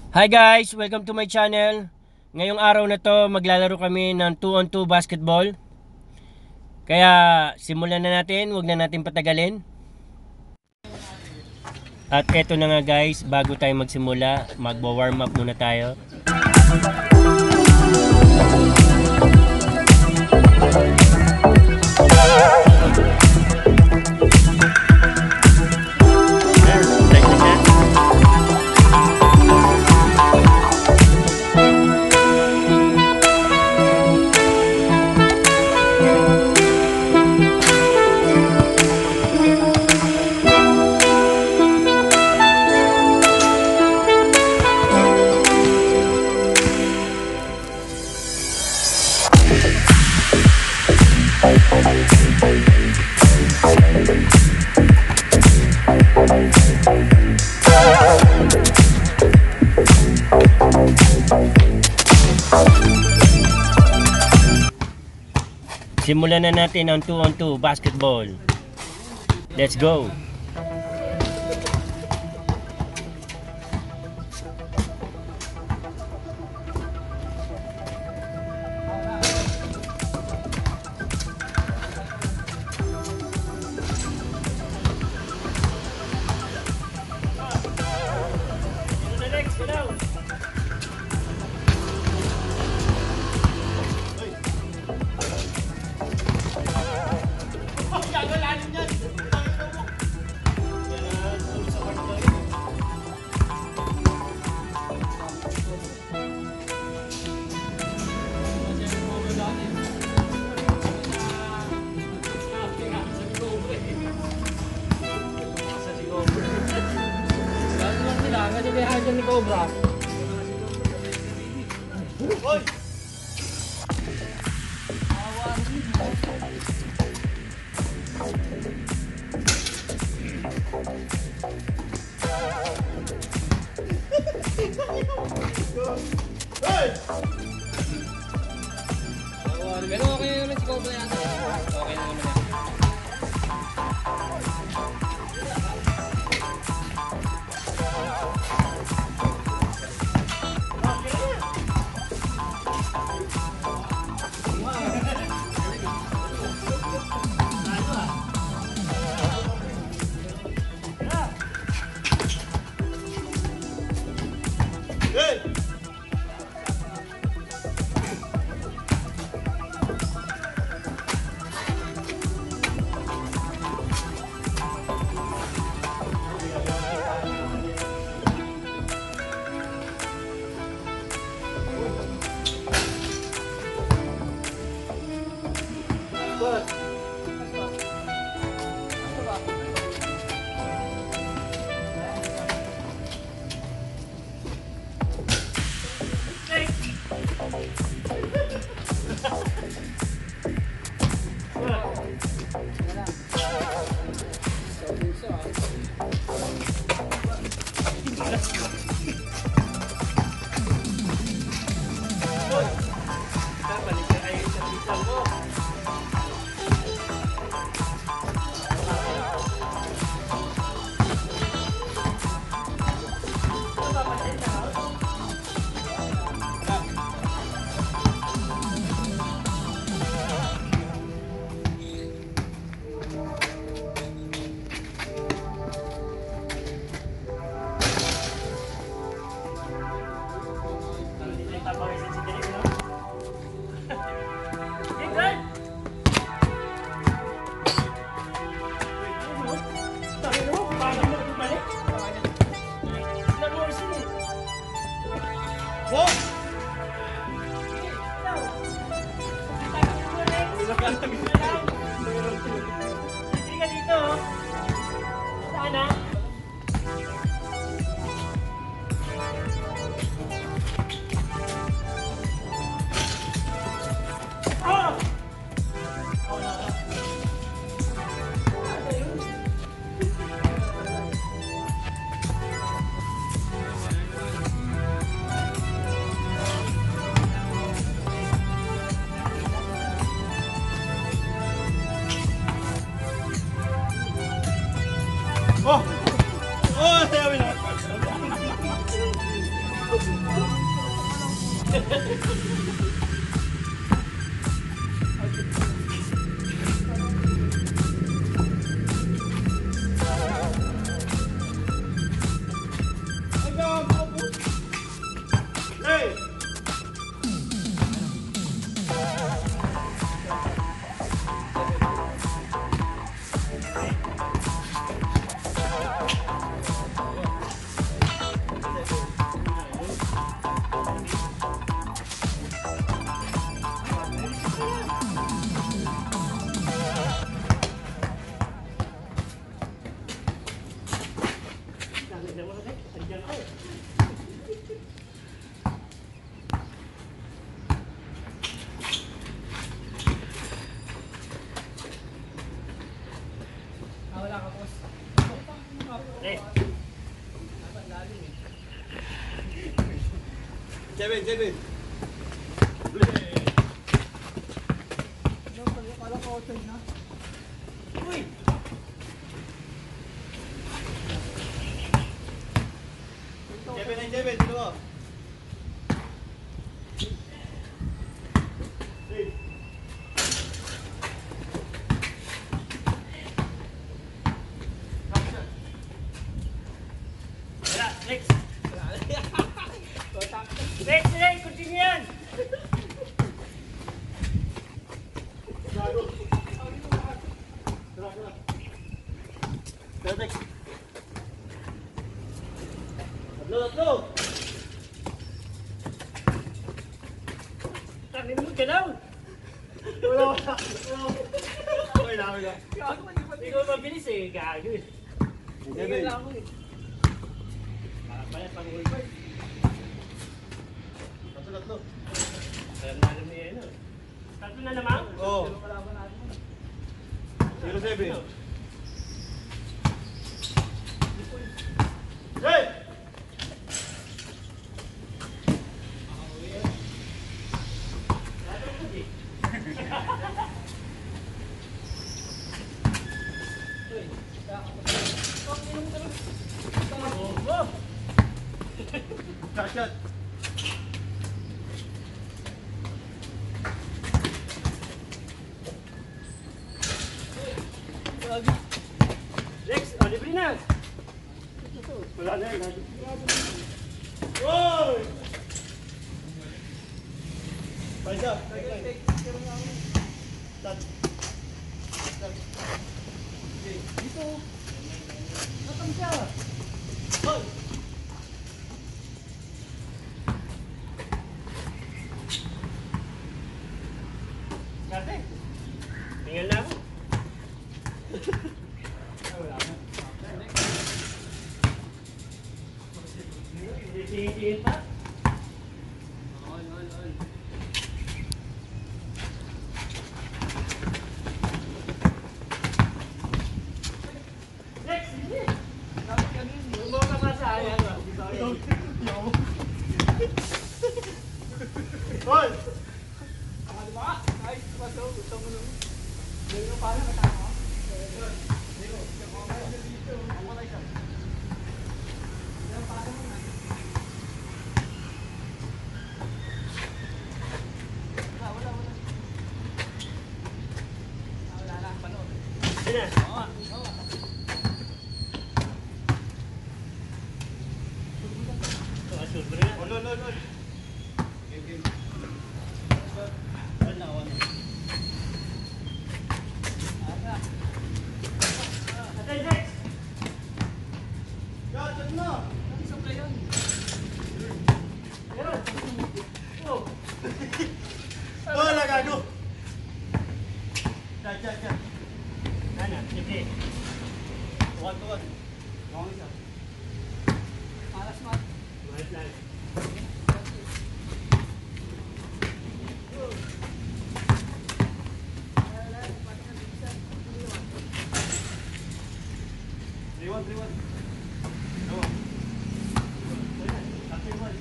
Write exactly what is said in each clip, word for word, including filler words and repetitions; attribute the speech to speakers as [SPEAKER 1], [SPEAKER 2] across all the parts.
[SPEAKER 1] Hi guys! Welcome to my channel. Ngayong araw na to maglalaro kami ng two on two basketball. Kaya simulan na natin, huwag na natin patagalin. At eto na nga guys, bago tayo magsimula, magwa-warm up muna tayo. Simulan na natin ang two on two basketball. Let's go! Ni Cobra. Hoy. Pero okay naman si Cobra yan. Okay naman yan.
[SPEAKER 2] Oh! Seven, seven.
[SPEAKER 1] Uy!
[SPEAKER 2] Seven and seven, dalawa.
[SPEAKER 1] Wala, Rex! Rex, Rex, continue yan!
[SPEAKER 2] Perfect. Tatlo, tatlo.
[SPEAKER 1] Tangin mo, galaw!
[SPEAKER 2] Wala, wala. Okay na, okay na.
[SPEAKER 1] Hindi ko mabilis eh, gago eh.
[SPEAKER 2] Seven.
[SPEAKER 1] Kaya pang-ulpay.
[SPEAKER 2] Tatlo, tatlo.
[SPEAKER 1] Alam na alam niya yun. Tatlo na naman?
[SPEAKER 2] Oo. Zero, seven. Hey! Shot, shot.
[SPEAKER 1] Rex, o libre na!
[SPEAKER 2] Wala na yan. Oy! Paisa. Shot. Shot.
[SPEAKER 3] Dito. Natang siya.
[SPEAKER 2] Hoy!
[SPEAKER 1] Karte, tinggal na ako. Tingin pa?
[SPEAKER 3] On, on, on.
[SPEAKER 1] Rex, hindi!
[SPEAKER 3] Dapat ganun.
[SPEAKER 1] Bumawa ka pa sa ayan.
[SPEAKER 2] Hoy!
[SPEAKER 3] Ah, di ba? Ay, paso. Gusto mo naman. Dali mo pala, katama. Wala, wala, wala. Ah, wala na, panood.
[SPEAKER 1] Sige na.
[SPEAKER 3] Oo, oo.
[SPEAKER 1] Oh, sure, bro na.
[SPEAKER 2] Hold on, hold on. Game, game. One na, one na.
[SPEAKER 3] Aga.
[SPEAKER 1] Atay, Rex!
[SPEAKER 2] Shot, shot na!
[SPEAKER 3] Isang kayo.
[SPEAKER 1] Meron. Oh.
[SPEAKER 2] Oh, lagago! Shot, shot, shot.
[SPEAKER 1] Ano, libre.
[SPEAKER 2] One to one. Wrong isa.
[SPEAKER 3] Malas mat.
[SPEAKER 1] Mahal lang.
[SPEAKER 2] Three one, three one. Dalawa. Three one.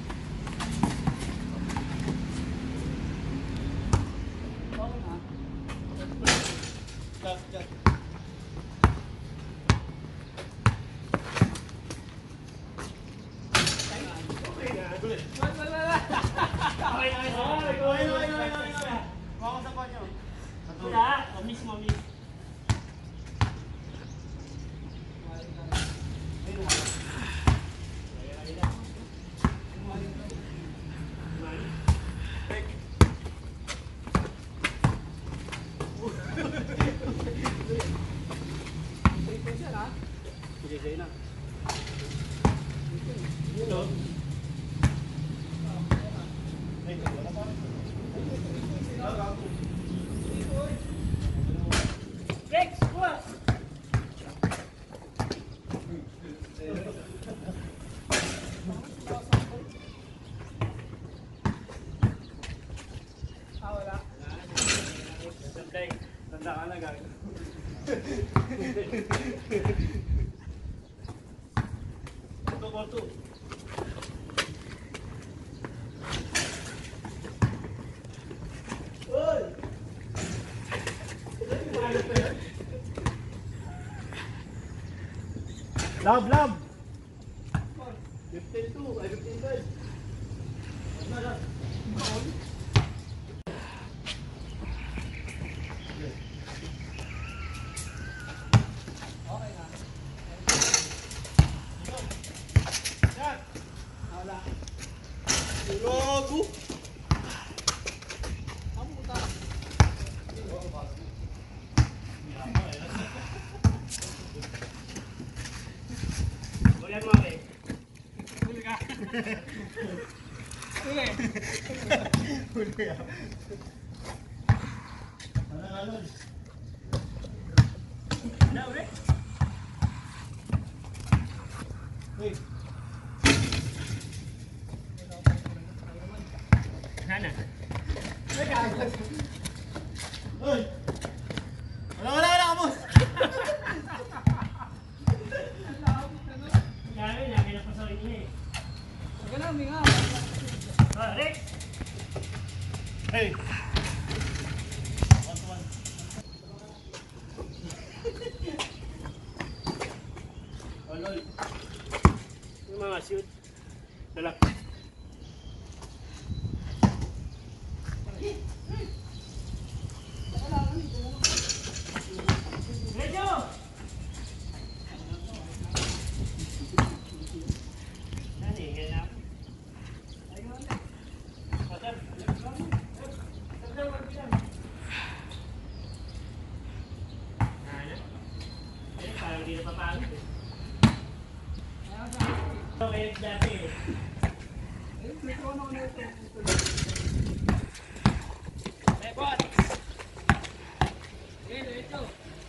[SPEAKER 3] Okay na.
[SPEAKER 2] Shot, shot.
[SPEAKER 1] Okay na.
[SPEAKER 2] Ulit.
[SPEAKER 3] Wala, wala, wala.
[SPEAKER 1] Okay, okay.
[SPEAKER 2] Ay, ay, ay, ay, ay, ay. Baka sa panyo.
[SPEAKER 1] Wala. Mamis, mamis.
[SPEAKER 2] Sige, na.
[SPEAKER 1] Hello. Rex, kuha.
[SPEAKER 3] Ah, wala.
[SPEAKER 2] Tanda ka na, gagawin. Ito, kwarto. Uy! Lab, lab! fifteen two, ay fifteen five. Ano na?
[SPEAKER 3] Okay na.
[SPEAKER 2] Yan!
[SPEAKER 3] Wala.
[SPEAKER 2] Gago!
[SPEAKER 3] Ang puta.
[SPEAKER 1] Wala mo eh.
[SPEAKER 3] Huli ka. Huli.
[SPEAKER 2] Huli ah. Ano nga nun?
[SPEAKER 1] Wala, Rex.
[SPEAKER 2] Uy!
[SPEAKER 1] Sana.
[SPEAKER 2] Uy! Wala, wala, wala, kabos!
[SPEAKER 1] Sabi, lagi na pasorin niya eh.
[SPEAKER 3] Sige lang, minga.
[SPEAKER 1] Oh, Rex.
[SPEAKER 2] Hey! One to one.
[SPEAKER 1] Oh, lol. Yung mga shoot. Dala. Medyo! Nani, ganap.
[SPEAKER 3] Ayun.
[SPEAKER 1] Pasar. Eh, parang di na papagod eh.
[SPEAKER 3] Ayun sa akin.
[SPEAKER 1] Okay, dati eh.
[SPEAKER 3] Ayun, may kono na ito.
[SPEAKER 1] Repot!
[SPEAKER 3] Ayun, ito.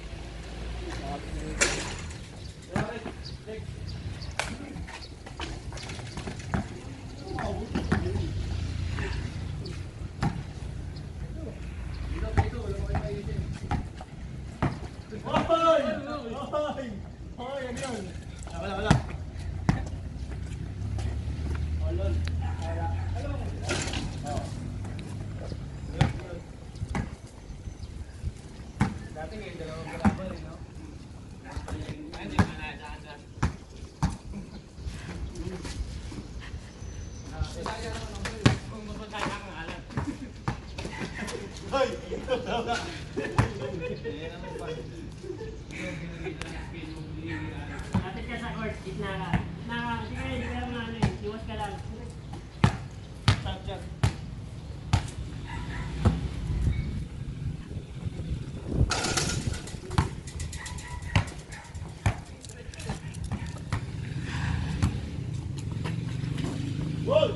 [SPEAKER 2] Hoy! Hoy! Hoy, ano yun? Wala, wala.
[SPEAKER 1] Olol.
[SPEAKER 3] Dati ngayon, dalawang balaban eh, no? Ayun, di ba na, saan, saan? Ah, kaya naman ako eh.
[SPEAKER 1] Kung mapunta ka ng alam.
[SPEAKER 2] Hoy! Wala.
[SPEAKER 3] Ayan naman pa.
[SPEAKER 1] Lapit ka sa court, gitna ka. Na, sige, hindi ka lang ano eh. Iwas ka lang.
[SPEAKER 2] Stop dyan. Whoa!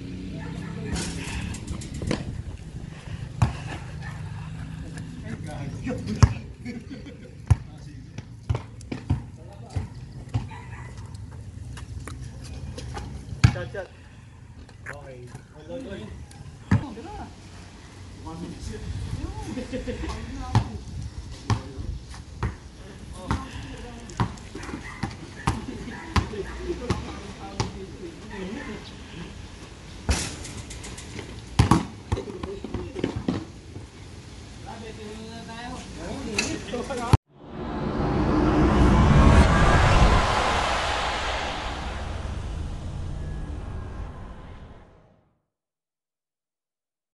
[SPEAKER 2] Shot, shot. Okay. Hold on, hold on.
[SPEAKER 3] Tira.
[SPEAKER 2] One minute yun.
[SPEAKER 3] Ayun na ako.